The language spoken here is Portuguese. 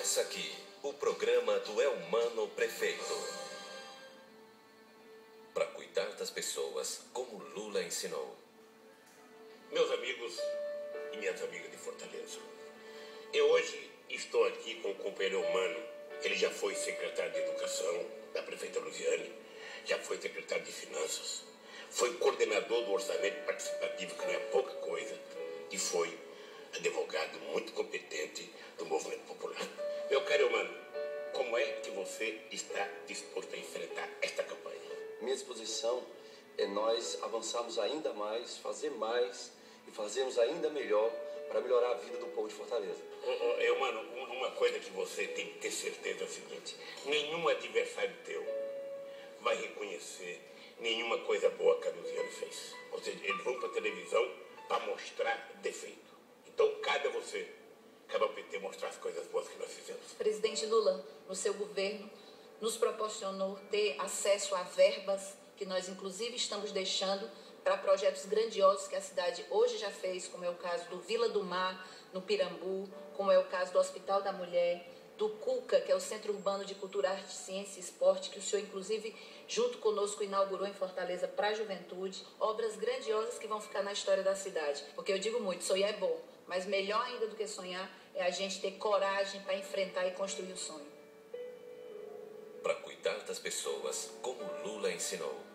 Começa aqui o programa do Elmano Prefeito. Para cuidar das pessoas como Lula ensinou. Meus amigos e minhas amigas de Fortaleza, eu hoje estou aqui com o companheiro Elmano. Ele já foi secretário de Educação da prefeita Luziane, já foi secretário de Finanças, foi coordenador do Orçamento Participativo, que não é pouca coisa, e foi advogado muito competente do Movimento Popular. Meu caro Elmano, como é que você está disposto a enfrentar esta campanha? Minha disposição é nós avançarmos ainda mais, fazer mais e fazermos ainda melhor para melhorar a vida do povo de Fortaleza. Elmano, uma coisa que você tem que ter certeza é o seguinte: nenhum adversário teu vai reconhecer nenhuma coisa boa que a Luziane fez. Ou seja, eles vão para a televisão para mostrar defeito. Então, cabe a você, cabe ao PT mostrar as coisas boas que nós fizemos. Presidente Lula, no seu governo, nos proporcionou ter acesso a verbas que nós, inclusive, estamos deixando para projetos grandiosos que a cidade hoje já fez, como é o caso do Vila do Mar, no Pirambu, como é o caso do Hospital da Mulher, do CUCA, que é o Centro Urbano de Cultura, Arte, Ciência e Esporte, que o senhor, inclusive, junto conosco, inaugurou em Fortaleza para a juventude. Obras grandiosas que vão ficar na história da cidade. Porque eu digo muito, sonhar é bom, mas melhor ainda do que sonhar é a gente ter coragem para enfrentar e construir o sonho. Para cuidar das pessoas como Lula ensinou.